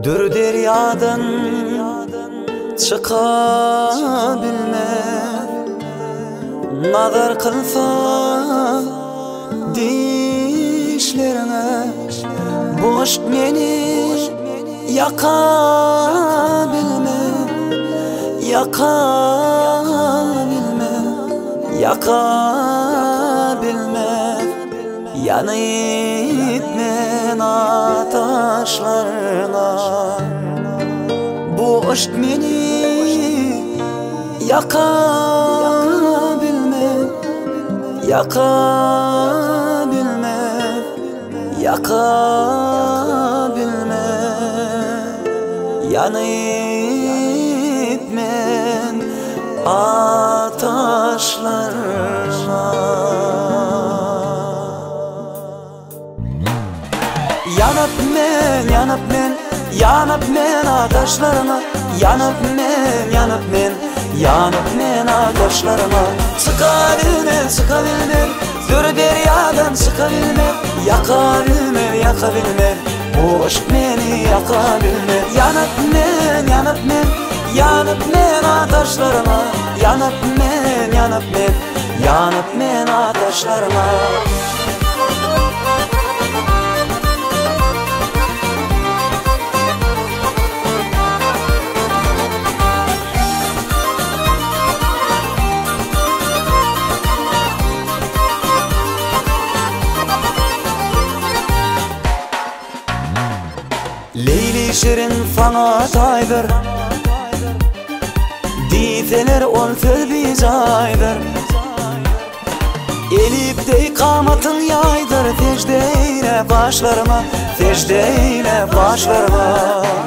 Dür deryadan çıka bilmez, nazar kılsa dişlerine. Bu aşk meni yaka bilmez, yaka bilmez, yaka bilmez. Yanıp men ataşlarına. Bu aşk meni yaka bilmez, yaka bilmez, yaka bilmez. Yanıp men ataşlarına. Yanıp men, yanıp men, yanıp men ataşlarıma. Yanıp men, yanıp men, yanıp men ataşlarıma. Sıkabilmem, sıkabilmem, zor deryadan sıkabilmem. Yakabilmem, yakabilmem, bu aşk beni yakabilmem. Yanıp men, yanıp men, yanıp men ataşlarıma. Yanıp men, yanıp men, yanıp men ataşlarıma. Leyli şirin sana taydır, dizeler ol söz bizaydır. Elip de ikamatın yaydır, secdeyle başlarıma, secdeyle başlarıma.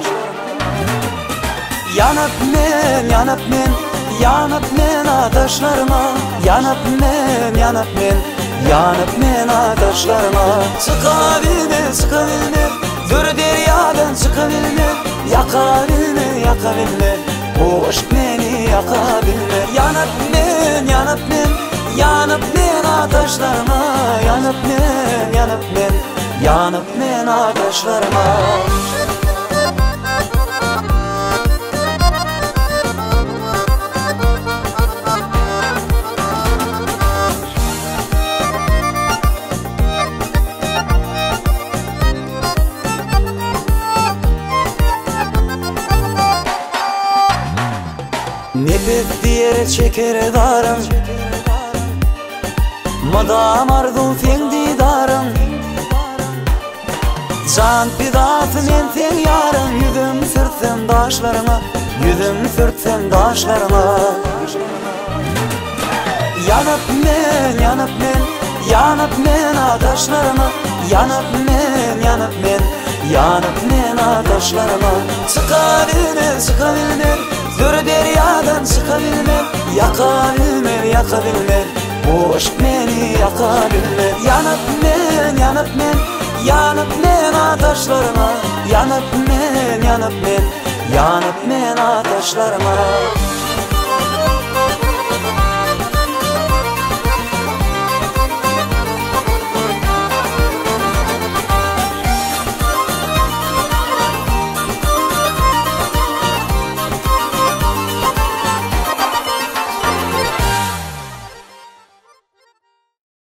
Yanıp men, yanıp men, yanıp men ataşlarıma. Yanıp men, yanıp men, yanıp men ataşlarıma. Sıkabilmem, sıkabilmem, zor deryadan sıkabilmem. Yakabilmem, yakabilmem, bu aşk beni yakabilmem. Yanıp men, yanıp men, yanıp men ataşlarıma. Yanıp men, yanıp men, yanıp men ataşlarıma. Nefes diye çeker darım, madam arzu sen didarım. Can fidası men sen yarım, yüzüm sürtsem daşlarıma, yüzüm sürtsem daşlarıma. Yanıp men, yanıp men, yanıp men ataşlarıma. Yanıp men, yanıp men, yanıp men ataşlarıma. Sıkabilmem, sıkabilmem, zor deryadan sıkabilmem. Yakabilmem, yakabilmem, bu aşk beni yakabilmem. Yanıp men, yanıp men, yanıp men ataşlarıma. Yanıp men, yanıp men, yanıp men ataşlarıma.